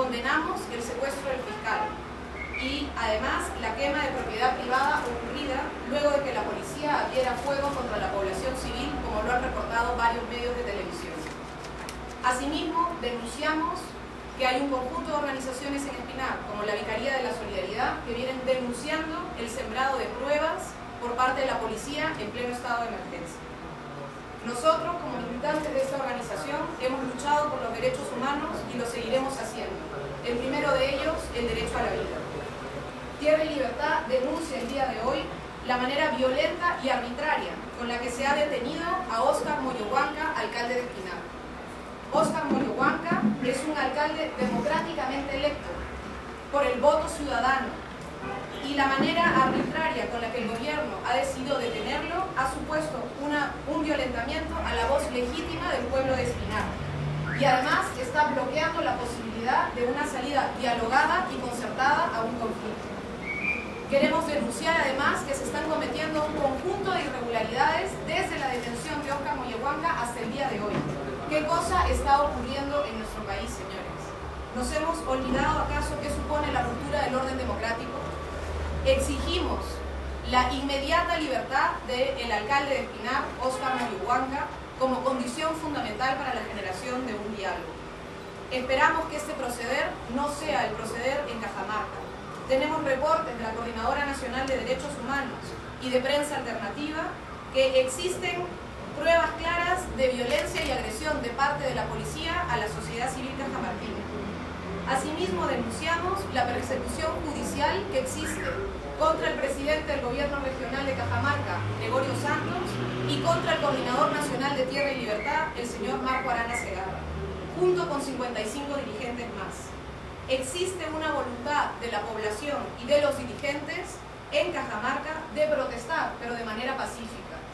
condenamos el secuestro del fiscal y además la quema de propiedad privada ocurrida luego de que la policía abriera fuego contra la población civil, como lo han reportado varios medios de televisión. Asimismo, denunciamos que hay un conjunto de organizaciones en Espinar, como la Vicaría de la Solidaridad, que vienen denunciando el sembrado de pruebas por parte de la policía en pleno estado de emergencia. Nosotros, como militantes de esta organización, hemos luchado por los derechos humanos y lo seguiremos haciendo. El primero de ellos, el derecho a la vida. Tierra y Libertad denuncia el día de hoy la manera violenta y arbitraria con la que se ha detenido a Óscar Moyohuanca, alcalde de Espinar. Óscar Moyohuanca es un alcalde democráticamente electo por el voto ciudadano, y la manera arbitraria con la que el gobierno ha decidido detenerlo ha supuesto un violentamiento a la voz legítima del pueblo de Espinar, y además está bloqueando la posibilidad de una salida dialogada y concertada a un conflicto. Queremos denunciar además que se están cometiendo un conjunto de irregularidades desde la detención de Óscar Moyohuanca hasta el día de hoy. ¿Qué cosa está ocurriendo en nuestro país, señores? ¿Nos hemos olvidado acaso qué supone la ruptura del orden democrático? Exigimos la inmediata libertad del alcalde de Espinar, Óscar Moyohuanca, como condición fundamental para la generación de un diálogo. Esperamos que este proceder no sea el proceder en Cajamarca. Tenemos reportes de la Coordinadora Nacional de Derechos Humanos y de Prensa Alternativa que existen pruebas claras de violencia y agresión de parte de la policía a la sociedad civil cajamarquina. Asimismo, denunciamos la persecución judicial que existe contra el presidente del Gobierno Regional de Cajamarca, Gregorio Santos, y contra el Coordinador Nacional de Tierra y Libertad, el señor Marco Arana Segarra, junto con 55 dirigentes más. Existe una voluntad de la población y de los dirigentes en Cajamarca de protestar, pero de manera pacífica.